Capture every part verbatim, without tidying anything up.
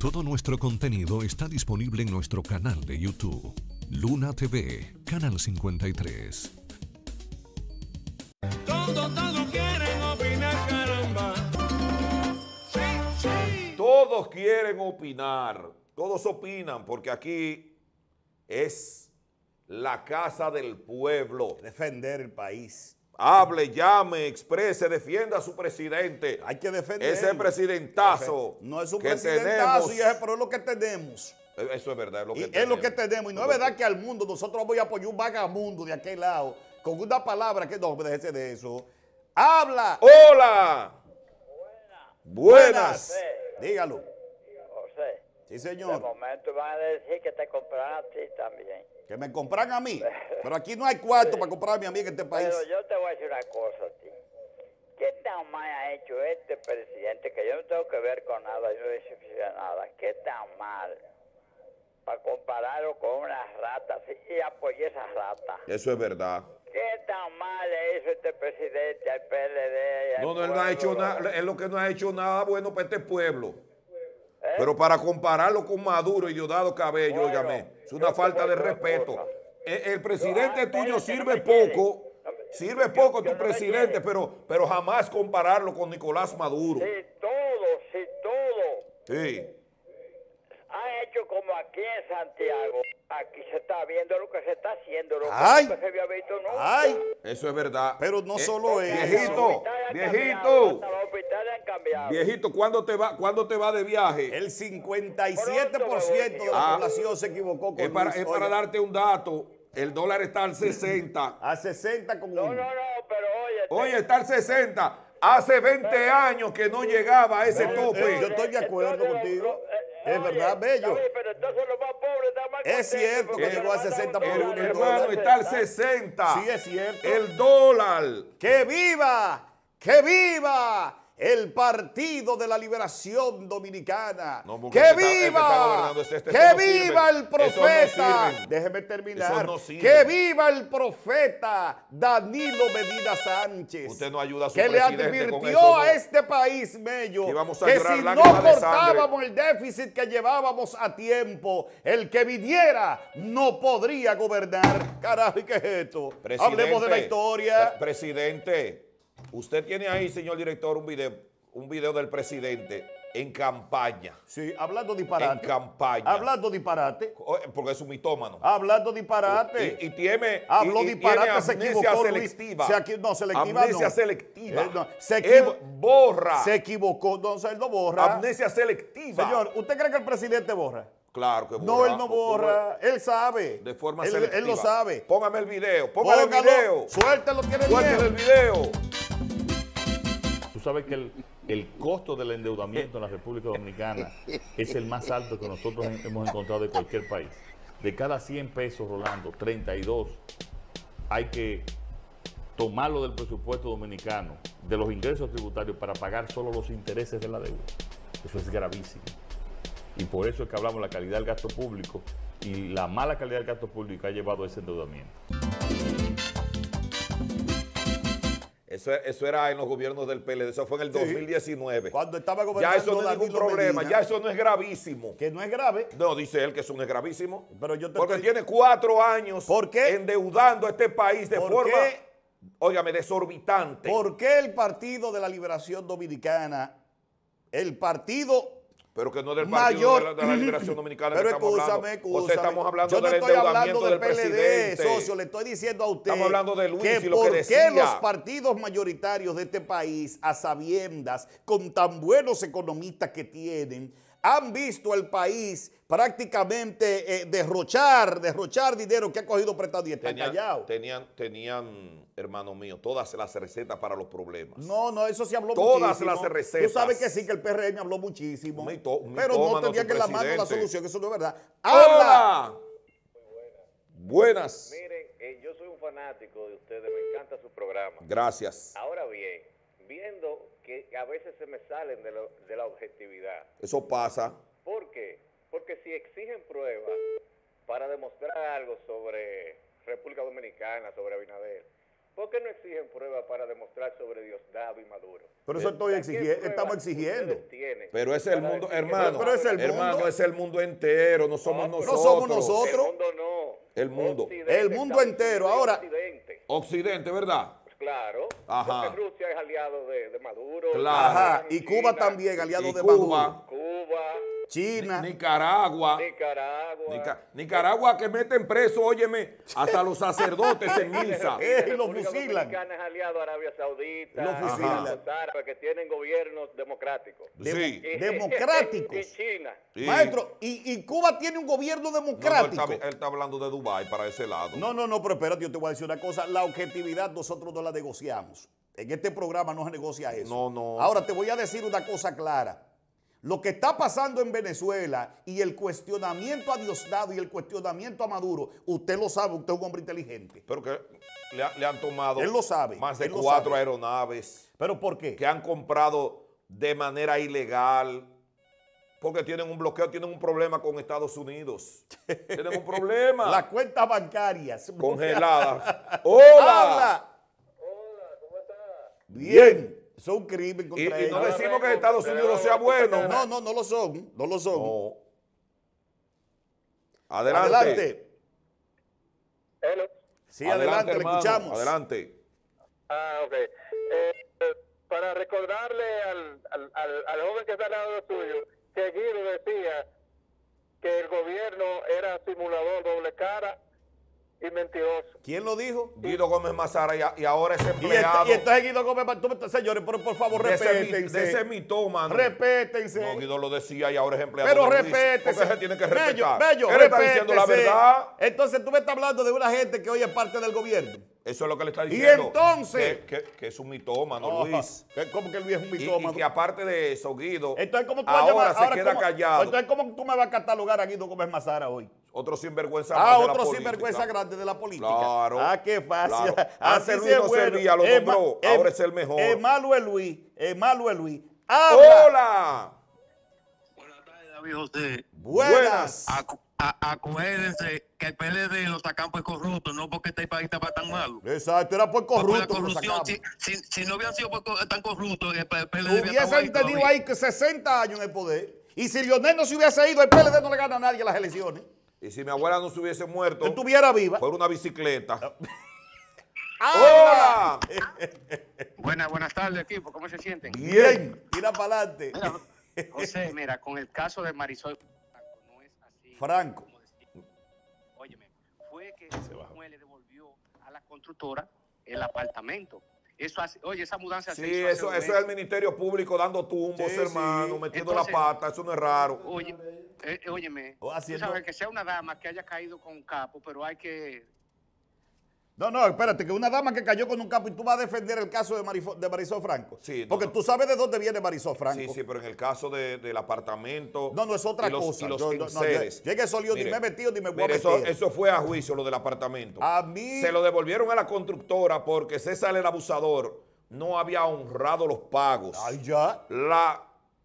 Todo nuestro contenido está disponible en nuestro canal de YouTube, Luna T V, Canal cincuenta y tres. Todos, todos quieren opinar, caramba. Sí, sí. Todos quieren opinar, todos opinan, porque aquí es la casa del pueblo. Defender el país. Hable, llame, exprese, defienda a su presidente. Hay que defender. Ese presidentazo. No es un que presidentazo, tenemos. y es, pero es lo que tenemos. Eso es verdad, es lo que Y tenemos. es lo que tenemos. Y no es verdad que al mundo nosotros vamos a apoyar un vagabundo de aquel lado con una palabra que no, déjese de eso. ¡Habla! ¡Hola! Buenas. Buenas. José. Dígalo. José, Sí, de señor. momento van a decir que te comprarán a ti también. Que me compran a mí. Pero aquí no hay cuarto para comprarme a mí en este país. Pero yo te voy a decir una cosa a ti. ¿Qué tan mal ha hecho este presidente? Que yo no tengo que ver con nada, yo no he hecho nada. ¿Qué tan mal? Para compararlo con unas ratas y apoyé esas ratas. Eso es verdad. ¿Qué tan mal le hizo este presidente al P L D? No, no, él no ha hecho nada, es lo que no ha hecho nada bueno para este pueblo. ¿Eh? Pero para compararlo con Maduro y Diosdado Cabello, Bueno, óigame, es yo una te falta voy de a decir una respeto. cosa. El, el presidente No, tuyo espérate, sirve no me quieres. poco, No me- sirve yo- poco yo tu no me presidente, quieres. pero, pero jamás compararlo con Nicolás Maduro. Si todo, si todo Sí. han hecho como aquí en Santiago, aquí se está viendo lo que se está haciendo, lo Ay. que no se había visto nunca. ¡Ay! Eso es verdad. Pero no Eh, solo eso. Viejito, Los hospitales han cambiado, viejito, hasta los hospitales han cambiado. viejito, ¿cuándo te va, ¿cuándo te va de viaje? El cincuenta y siete por ciento de la Ah. población se equivocó con Es para, Luis. es para Oiga, darte un dato. El dólar está al sesenta. a sesenta con No, uno. no, no, pero oye. Oye, está al sesenta. Hace veinte años que no llegaba a ese Eh, tope. yo estoy de acuerdo contigo. Es verdad, bello. David, pero entonces los más pobres están más Es contentos cierto porque que se llegó a le mandan sesenta un por El- uno dólar. el hermano, dólar. está al sesenta. Sí, es cierto. El dólar. ¡Que viva! ¡Que viva! El Partido de la Liberación Dominicana. No, porque ¡Que este está- este está viva! gobernando, este- este ¡Que no viva sirve. el profeta! Esos no sirven. Déjeme terminar. Esos no sirven. ¡Que viva el profeta Danilo Medina Sánchez! Usted no ayuda a su que le presidente con advirtió eso, no. a este país, Mello, Que íbamos a que llorar si no lágrimas de sangre. cortábamos el déficit que llevábamos a tiempo, el que viniera no podría gobernar. Carajo, ¿y qué es esto? Presidente, Hablemos de la historia. eh, Presidente, usted tiene ahí, señor director, un video, un video del presidente en campaña. Sí, hablando disparate. En campaña. Hablando disparate. O- Porque es un mitómano. Hablando disparate. Y, y tiene, Habló y- y disparate, tiene se amnesia equivocó, Luis. selectiva. Se aquí- no, selectiva Amnesia no. selectiva. Eh, no, se Él equivo- borra. Se equivocó, entonces él no borra. Amnesia selectiva. Señor, ¿usted cree que el presidente borra? Claro que borra. No, él no borra. Él sabe. De forma él, selectiva. Él lo sabe. Póngame el video. Póngale el Póngalo, video. suéltelo, tiene Suéltale el miedo. video. Tú sabes que el, el costo del endeudamiento en la República Dominicana es el más alto que nosotros hemos encontrado de cualquier país. De cada cien pesos, Rolando, treinta y dos hay que tomarlo del presupuesto dominicano, de los ingresos tributarios, para pagar solo los intereses de la deuda. Eso es gravísimo. Y por eso es que hablamos de la calidad del gasto público, y la mala calidad del gasto público ha llevado a ese endeudamiento. Eso, eso era en los gobiernos del P L D, eso fue en el dos mil diecinueve. Cuando estaba gobernando Ya eso no es ningún Danilo problema, Medina, ya eso no es gravísimo. que no es grave. No, dice él que eso no es gravísimo. Pero yo te Porque estoy- tiene cuatro años ¿Por qué? endeudando a este país de ¿Por forma, qué? óigame, desorbitante. ¿Por qué el Partido de la Liberación Dominicana, el partido Pero que no es del Partido mayor... de, la, de la Liberación Dominicana Pero que estamos escúchame, hablando. escúchame. O sea, estamos hablando Yo no del estoy hablando endeudamiento del del P L D, presidente. socio, le estoy diciendo a usted Estamos hablando de Luis que y lo por que decía. qué los partidos mayoritarios de este país, a sabiendas, con tan buenos economistas que tienen, han visto al país prácticamente eh, derrochar, derrochar dinero que ha cogido prestado y están Tenían, callados. tenían, tenían, hermano mío, todas las recetas para los problemas. No, no, eso sí habló Todas muchísimo. las recetas. Tú sabes que sí, que el P R M habló muchísimo. Un mito- un pero no mitómano tenía tu que la mano la presidente. solución, eso no es verdad. ¡Habla! ¡Hola! Buenas. Miren, eh, yo soy un fanático de ustedes, me encanta su programa. Gracias. Ahora bien, viendo que a veces se me salen de, lo- de la objetividad. Eso pasa. ¿Por qué? Porque si exigen pruebas para demostrar algo sobre República Dominicana, sobre Abinader, ¿Por qué no exigen pruebas para demostrar sobre Diosdado y Maduro? Pero eso estoy ¿Qué exigiendo, pruebas estamos exigiendo. ustedes tienen Pero es el para mundo, decir que hermano, Pero es el hermano, mundo. es el mundo entero, no somos No, nosotros. no somos nosotros. El mundo no. El mundo. Occidente, El mundo Estados entero. Unidos y Ahora- Occidente. Occidente, ¿verdad? Pues claro. Ajá. Porque Rusia es aliado de, de Maduro. Claro. Ajá, y Cuba China, también, aliado Y de Cuba. Maduro. Cuba, China. Nicaragua. Nicaragua. Nica- Nicaragua que meten preso, óyeme, hasta los sacerdotes en misa. Eh, y lo República fusilan. Dominicana es aliado a Arabia Saudita, Lo fusilan. Emiratos Árabes, que tienen gobiernos democráticos. Sí. Y- Democráticos. Y China. Sí. Maestro, y, y Cuba tiene un gobierno No, no, él, democrático. está, él está hablando de Dubái para ese lado. No, no, no, pero espérate, yo te voy a decir una cosa. La objetividad nosotros no la negociamos. En este programa no se negocia eso. No, no. Ahora te voy a decir una cosa clara. Lo que está pasando en Venezuela y el cuestionamiento a Diosdado y el cuestionamiento a Maduro, usted lo sabe, usted es un hombre inteligente. Pero que le, ha- le han tomado Él lo sabe, más de él lo cuatro sabe. aeronaves ¿Pero por qué? que han comprado de manera ilegal porque tienen un bloqueo, tienen un problema con Estados Unidos. Tienen un problema. Las cuentas bancarias. Congeladas. ¡Hola! ¡Habla! Bien. Son un crimen Y, contra y no ellos. decimos que Estados Unidos sea bueno. No, no, no lo son. No lo son. No. Adelante. Adelante. Hello. Sí, adelante, le hermano, escuchamos. Adelante. Ah, ok. Eh, eh, para recordarle al, al, al, al joven que está al lado suyo, que Guido decía que el gobierno era simulador, doble cara y mentiroso. ¿Quién lo dijo? Guido Gómez Mazara y, a- y ahora es Y, empleado. esta- y entonces Guido Gómez, tú me- señores, pero por favor, de ese, mi- respétense. de ese mitómano. Respétense. No, Guido lo decía y ahora es empleado. Pero de Luis. respétense. Porque se tiene que Bello, respetar. bello, Él está diciendo la respétese. verdad. Entonces tú me estás hablando de una gente que hoy es parte del gobierno. Eso es lo que le está Y diciendo. entonces- Que, que- que es un mitómano, Oh, Luis. que ¿Cómo que Luis es un Y, y mitómano? que aparte de eso, Guido, Entonces, ¿cómo tú vas a ahora llamar- se queda ¿cómo- callado. Entonces, ¿cómo tú me vas a catalogar a Guido Gómez Mazara hoy? Otro sinvergüenza Ah, más de la otro política. sinvergüenza grande de la política. Claro. Ah, qué fácil. Claro. Así Antes sí Luis es no bueno. servía, lo Es nombró, ma- ahora es- es el mejor. Es malo es Luis, es malo es Luis. ¡Habla! ¡Hola! Buenas tardes, David José. Buenas. Acu- a- acuérdense que el P L D lo sacan por corrupto, no porque este país estaba tan malo. Exacto, era por Por la corrupto. que lo corrupción, sacamos. si, si, si no hubieran sido por co- tan corruptos, el P L D hubiera estado Hubiesen tenido todavía. ahí que sesenta años en el poder. Y si Lionel no se hubiese ido, el P L D no le gana a nadie las elecciones. Y si mi abuela no se hubiese muerto Que estuviera viva. por una bicicleta. ¡Habla! Buenas, buenas tardes, equipo. ¿Cómo se sienten? Bien, tira para adelante. Mira, José, mira, con el caso de Marisol Franco, no es así. Franco. como decir. Óyeme, fue que ese juez le devolvió a la constructora el apartamento. Eso hace, oye, esa mudanza se Sí, hizo hace eso, dos eso es meses. el Ministerio Público dando tumbos, Sí, hermano, sí. metiendo Entonces- la pata, eso no es raro. Oye, eh, óyeme, O haciendo- tú sabes que sea una dama que haya caído con un capo, pero hay que... No, no, espérate, que una dama que cayó con un capo y tú vas a defender el caso de, Marifo- de Marisol Franco. Sí, no, Porque no. tú sabes de dónde viene Marisol Franco. Sí, sí, pero en el caso de- del apartamento. No, no, es otra y los, cosa. Y los Yo- no, no, enseres. yo- yo en eso lío ni Mire, me he metido ni me voy a mire, eso, meter. eso fue a juicio, lo del apartamento. A mí- Se lo devolvieron a la constructora porque César el abusador no había honrado los pagos. Ay, ya. La,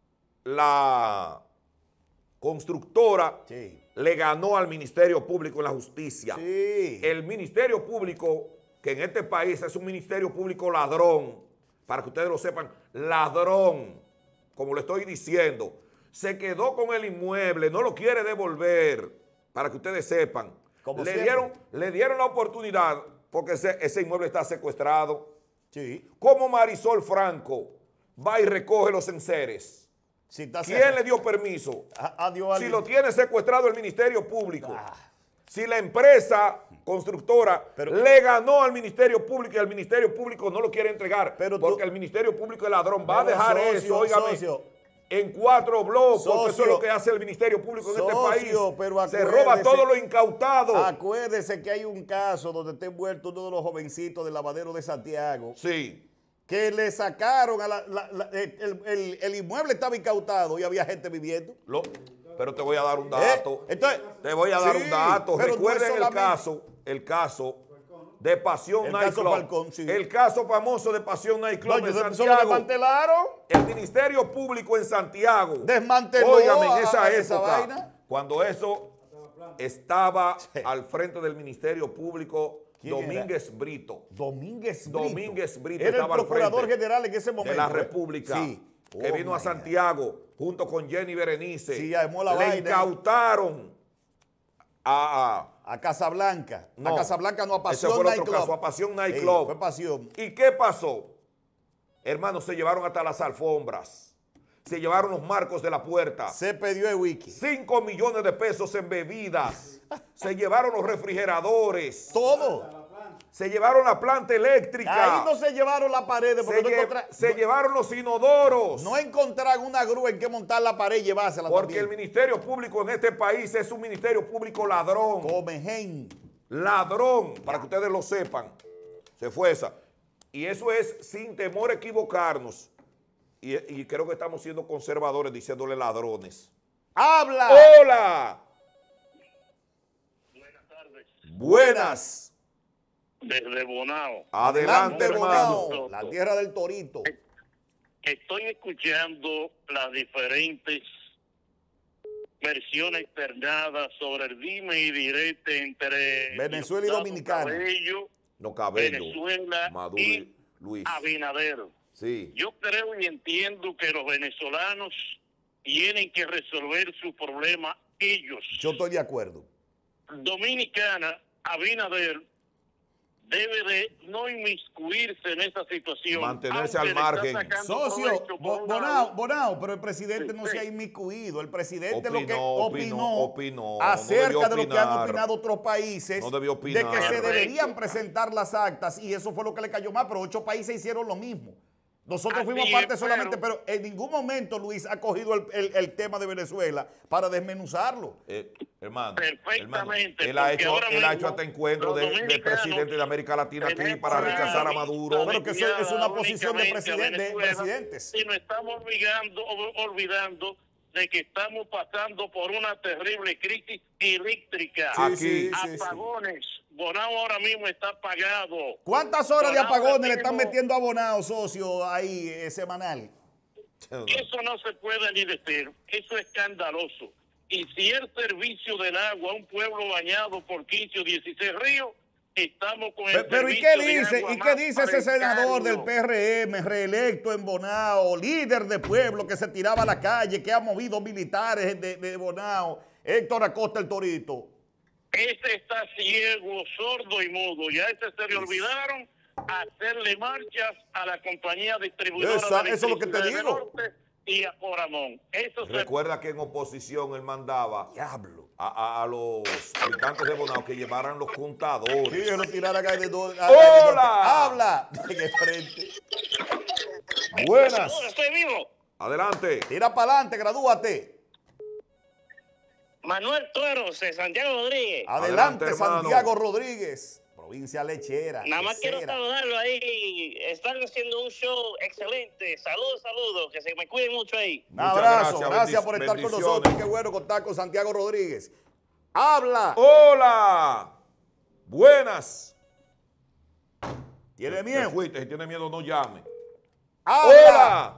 la constructora Sí. le ganó al Ministerio Público en la justicia. Sí. El Ministerio Público, que en este país es un Ministerio Público ladrón, para que ustedes lo sepan, ladrón, como le estoy diciendo, se quedó con el inmueble, no lo quiere devolver, para que ustedes sepan. Como Le siempre. dieron, le dieron la oportunidad porque ese, ese inmueble está secuestrado. Sí. ¿Cómo Marisol Franco va y recoge los enseres? Si está ¿Quién cerca- le dio permiso? A- adiós, Si alguien. lo tiene secuestrado el Ministerio Público. Ah. Si la empresa constructora Pero- le ganó al Ministerio Público y el Ministerio Público no lo quiere entregar Pero tú- porque el Ministerio Público es ladrón, va a Pero, dejar socio, eso, óigame, socio. en cuatro bloques, porque eso es Socio. lo que hace el Ministerio Público en este Socio, país. pero Se roba acuérdese- todo lo incautado. Acuérdese que hay un caso donde está envuelto uno de los jovencitos del lavadero de Santiago, Sí. que le sacaron a la, la- la- el, el- el inmueble estaba incautado y había gente viviendo. Lo- pero te voy a dar un dato. ¿Eh? Entonces, Te voy a dar sí, un dato. pero no es Recuerden el solamente- caso, el caso de Pasión El Night caso Club. Falcón, sí. El caso famoso de Pasión Night Club No, en yo- eso lo Santiago. desmantelaron. El Ministerio Público en Santiago. Desmanteló Óigame, en a- esa a esa época, vaina. cuando eso estaba al frente del Ministerio Público, Domínguez era? Brito. Domínguez Brito. Domínguez Brito era estaba el al procurador frente general en ese momento. de la ¿eh? República. Sí. Que Oh, vino a my Santiago junto con Jenny Berenice. Sí, armó la Le vaina. incautaron a... a A Casablanca. No, a Casablanca no, a ese Pasión fue el otro Nightclub. caso, a Pasión Sí, Nightclub. fue Pasión. ¿Y qué pasó? Hermanos, se llevaron hasta las alfombras. Se llevaron los marcos de la puerta. Se pidió el wiki. cinco millones de pesos en bebidas. Se llevaron los refrigeradores. Todo. Se llevaron la planta eléctrica. Ahí no se llevaron la pared porque se, no, lle- encontra- se no- llevaron los inodoros. no encontraron una grúa en que montar la pared y llevársela Porque también. el Ministerio Público en este país es un Ministerio Público ladrón. Comején. Ladrón, para que ustedes lo sepan. Se fue esa. Y eso es sin temor a equivocarnos. Y, y creo que estamos siendo conservadores diciéndole ladrones. ¡Habla! ¡Hola! Buenas tardes. Buenas. Desde Bonao. Adelante, hermano. Bonao, la tierra del torito. Estoy escuchando las diferentes versiones externadas sobre el dime y direte entre Venezuela y Diosdado Dominicana. Cabello, No, Cabello. Venezuela Maduro y y Luis. Abinader. Sí. Yo creo y entiendo que los venezolanos tienen que resolver su problema ellos. Yo estoy de acuerdo. Dominicana, Abinader debe de no inmiscuirse en esa situación. Mantenerse aunque al le está margen. sacando Socio, provecho por Bo- un Bonao, lado. Bonao, pero el presidente Sí, no sí. se ha inmiscuido. El presidente Opinó, lo que opinó, opinó, opinó, no acerca debió de lo que han opinar. opinado otros países, No debió de opinar. que se Correcto. deberían presentar las actas y eso fue lo que le cayó mal, pero ocho países hicieron lo mismo. Nosotros Así fuimos es, parte pero- solamente, pero en ningún momento Luis ha cogido el, el- el tema de Venezuela para desmenuzarlo. Eh, hermano, Perfectamente, hermano, él ha porque hecho, ahora él ha mismo hecho hasta encuentro los de, de dominicanos presidente de América Latina aquí tenemos para una rechazar a vista Maduro. Pero que eso es una desviada posición de únicamente a presidente- de Venezuela, presidentes. Y nos estamos olvidando, olvidando de que estamos pasando por una terrible crisis eléctrica. Sí, sí, sí, sí. Apagones. Bonao ahora mismo está apagado. ¿Cuántas horas de Bonao apagones le mismo- están metiendo a Bonao, socio, ahí eh, semanal? Eso no se puede ni decir, eso es escandaloso. Y si el servicio del agua a un pueblo bañado por quince o dieciséis ríos, estamos con el Pero, pero ¿y servicio qué de dice? agua ¿Y qué más dice ese senador del precario. P R M, reelecto en Bonao, líder de pueblo que se tiraba a la calle, que ha movido militares de, de Bonao, Héctor Acosta el Torito? Ese está ciego, sordo y mudo. Ya a ese se le olvidaron hacerle marchas a la compañía distribuidora Esa- de eso es lo que te electricidad del digo. norte y a Coramón. Eso se Recuerda que en oposición él mandaba Diablo. a, a- a los habitantes de Bonao que llevaran los contadores. Sí, que lo tiraran ahí de dos. ¡Hola! ¡Habla! En el frente. Buenas. Estoy vivo. Adelante. Tira para adelante, gradúate. Manuel Tueros, de Santiago Rodríguez. Adelante, Adelante, hermano. Santiago Rodríguez, provincia lechera. Nada más quiero quesera. saludarlo ahí. Están haciendo un show excelente. Saludos, saludos. Que se me cuiden mucho ahí. Un Muchas abrazo, gracias, gracias, bendic- por estar con bendiciones. nosotros. Qué bueno contar con Santiago Rodríguez. Habla. Hola. Buenas. ¿Tiene Te miedo? fuiste, si tiene miedo no llame. Habla. Hola.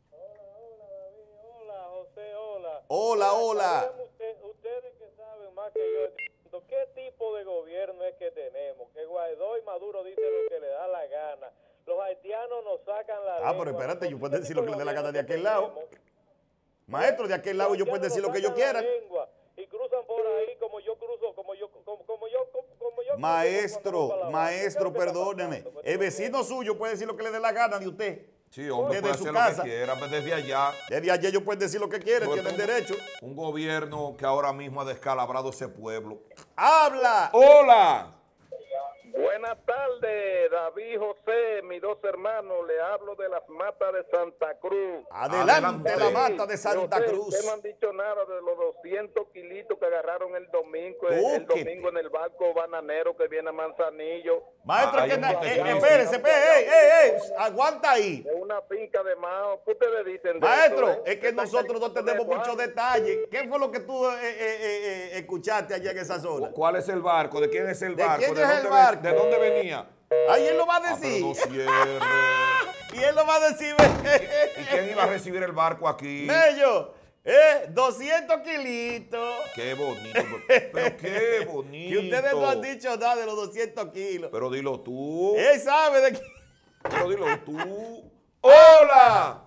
Hola, José, hola. Hola, hola. Usted- ustedes que saben más que yo, ¿qué tipo de gobierno es que tenemos? Que Guaidó y Maduro dicen lo que le da la gana. Los haitianos nos sacan la Ah, pero lengua. espérate, yo ¿Qué puedo decir lo que le dé la tipo gana de gobierno aquel que lado. tenemos? Maestro, de aquel lado yo puedo decir lo que yo quiera. Y cruzan por ahí como yo cruzo, como yo, como, como yo, como, como yo. cruzo cuando voy Maestro, para la maestro, banca. ¿Qué es lo que está perdóneme. pasando? El vecino suyo puede decir lo que le dé la gana de usted. Sí, hombre, Desde puede su hacer casa. lo que quiera, pero desde allá. Desde ayer ellos pueden decir lo que quieren, Sobre tienen todo derecho. Un gobierno que ahora mismo ha descalabrado ese pueblo. ¡Habla! Hola. Buenas tardes, David José, mis dos hermanos. Le hablo de las matas de Santa Cruz. Adelante, Adelante. la mata de Santa José, Cruz. ustedes no han dicho nada de los doscientos kilitos que agarraron el domingo, el, Tú, el ¿qué? domingo en el barco bananero que viene a Manzanillo. Maestro, Ah, es que hay na- un eh, Montecristo. espérese, espérese, ey, ey, ey, aguanta ahí. De una finca de Mao. ¿Qué ustedes dicen de Maestro, eso, eh? es que Están nosotros no cayendo tenemos de muchos Juan. detalles. ¿Qué fue lo que tú eh, eh, eh, eh, escuchaste allá en esa zona? ¿Cuál es el barco? ¿De quién es el ¿De barco? quién es el dónde, ve- barco? ¿De dónde venía? Ahí él lo va a Ah, pero decir. no cierre. Y él lo va a decir. ¿Y quién iba a recibir el barco aquí? Mello, ¿Eh? doscientos kilitos. Qué bonito, pero, pero qué bonito. Que ustedes no han dicho nada de los doscientos kilos. Pero dilo tú. Él sabe de qué. Pero dilo tú. ¡Hola!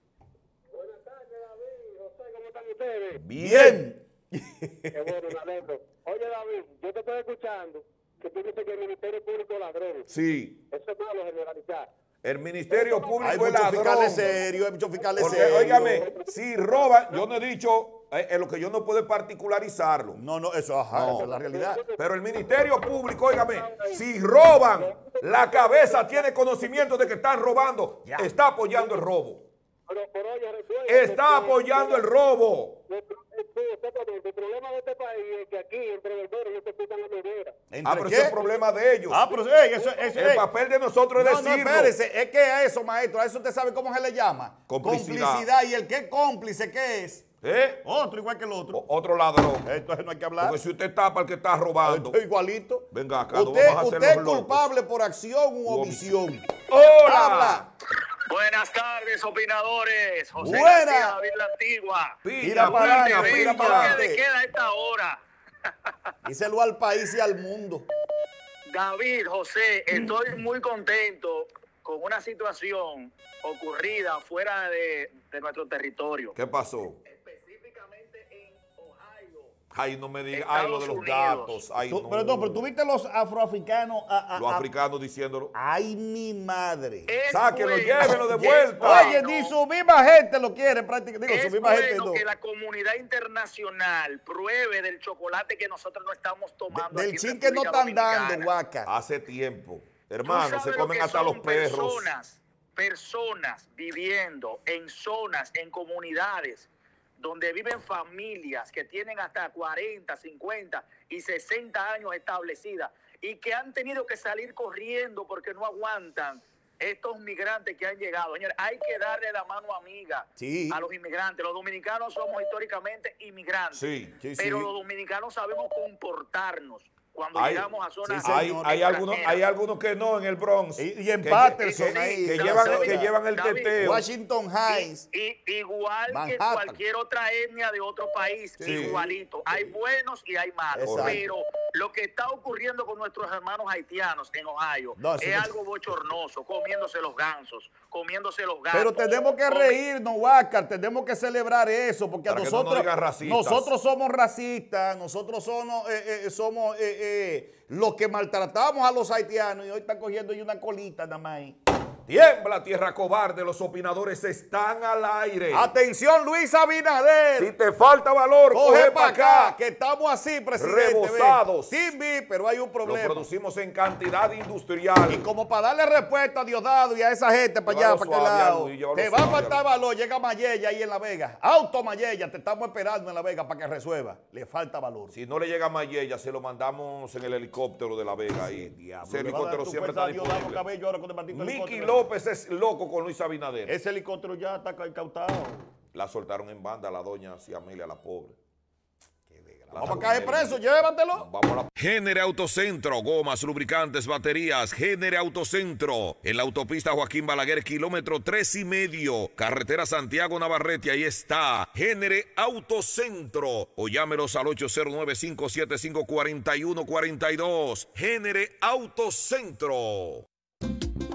Buenas tardes, David. José, ¿cómo están ustedes? Bien. Qué bueno, me alegro. Oye, David, yo te estoy escuchando que tú dices que el Ministerio Público es ladrón. Sí. Eso es malo generalizar. El Ministerio Público Hay es muchos ladrón. fiscales serios, hay muchos fiscales Porque, serios. óigame, si roban, yo no he dicho, eh, en lo que yo no puedo particularizarlo. No, no, eso, ajá, No. esa es la realidad. Pero el Ministerio Público, óigame, si roban, la cabeza tiene conocimiento de que están robando, Ya. está apoyando el robo. Pero, pero oye, recuerda Está que- apoyando el robo. Nuestro- sí, exactamente. El problema de este país es que aquí, entre verdores, no se quitan la nevera. ¿Entre Ah, pero qué? ese es el problema de ellos. Ah, pero ey, eso, eso, El ey. papel de nosotros es No, no, decirlo. espérese, es que a eso, maestro, a eso usted sabe cómo se le llama. Complicidad. Y el que es cómplice, ¿qué es? ¿Eh? Otro igual que el otro. O- Otro ladrón. Entonces no hay que hablar. Porque si usted tapa al que está robando. Esto es igualito. Venga acá, no usted, vamos a hacer usted es los locos. culpable por acción u U omisión. ¡Hola! Habla. Buenas tardes, opinadores. José Buena. García, David La Antigua. Piña, Tira para piña, adelante, tira piña. para ¿Qué adelante. le queda a esta hora? Díselo al país y al mundo. David, José, estoy muy contento con una situación ocurrida fuera de, de nuestro territorio. ¿Qué pasó? Específicamente en Ohio. Ay, no me diga. Ay, lo de los Estados datos. Ay, Tú- no. pero no, pero tú viste los afroafricanos. a- a- Los a- africanos diciéndolo. Ay, mi madre. Es Sáquenlo, bueno, llévenlo de es vuelta. Oye, bueno. ni su misma gente lo quiere prácticamente. Digo, Es su misma gente bueno no. que la comunidad internacional pruebe del chocolate que nosotros no estamos tomando. Del aquí en chin que no República están dando, Dominicana. guaca. Hace tiempo. Tú Hermano, sabes se lo comen que hasta son los perros. Personas, personas viviendo en zonas, en comunidades donde viven familias que tienen hasta cuarenta, cincuenta y sesenta años establecidas y que han tenido que salir corriendo porque no aguantan estos migrantes que han llegado. Señores, hay que darle la mano amiga Sí. a los inmigrantes. Los dominicanos somos históricamente inmigrantes, Sí, sí, pero sí. los dominicanos sabemos comportarnos cuando Hay- llegamos a zonas sí, Hay, señor. hay, algunos, extranjeras. hay algunos que no en el Bronx. Y- y en que- Patterson que, ahí, que la llevan, zona. que llevan el David, teteo. Washington Heights. Y, y- igual que Manhattan. cualquier otra etnia de otro país, Sí. igualito. Hay buenos y hay malos. Exacto. Pero lo que está ocurriendo con nuestros hermanos haitianos en Ohio No, eso es no- algo bochornoso, comiéndose los gansos, comiéndose los gatos. Pero tenemos que comi- reírnos, Huáscar, tenemos que celebrar eso, porque a Para que no nos nosotros, digan racistas. nosotros somos racistas, nosotros somos, eh, eh, somos eh, eh, los que maltratamos a los haitianos y hoy están cogiendo ahí una colita nada más ahí. Tiembla, tierra cobarde, los opinadores están al aire. Atención, Luis Abinader. Si te falta valor, Coge coge para para acá, acá. que estamos así, presidente. Rebosados. Ven. Team B, pero hay un Lo problema. producimos en cantidad industrial. Y como para darle respuesta a Diosdado y a esa gente para allá, Llévalo para aquel suave, lado, Luis, llévalo te va a suave, faltar Luis. valor. Llega Mayella ahí en La Vega. Auto Mayella, te estamos esperando en La Vega para que resuelva. Le falta valor. Si no le llega a Mayella, se lo mandamos en el helicóptero de La Vega ahí. Diablo, Ese le va a dar helicóptero tu siempre fuerza está a Dios, dando disponible. cabello ahora con el maldito Miki helicóptero. López es loco con Luis Abinader. Ese helicóptero ya está incautado. La soltaron en banda a la doña Ciamelia, la pobre. La Vamos a caer Ciamelia. preso, llévatelo. Vamos a la... Génere Autocentro, gomas, lubricantes, baterías. Génere Autocentro. En la autopista Joaquín Balaguer, kilómetro tres y medio. Carretera Santiago Navarrete, ahí está. Génere Autocentro. O llámelos al ocho cero nueve, cinco siete cinco, cuatro uno cuatro dos. Génere Autocentro.